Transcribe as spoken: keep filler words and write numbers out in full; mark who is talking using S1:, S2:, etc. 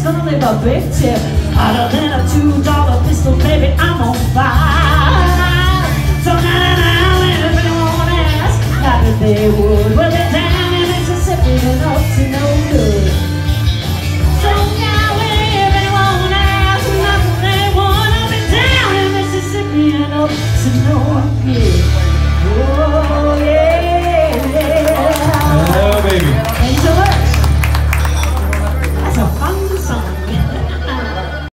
S1: gonna leave a big tip. Hotter than a two dollar pistol, baby, I'm on fire. So now, now, now, if anyone asks, how did they work?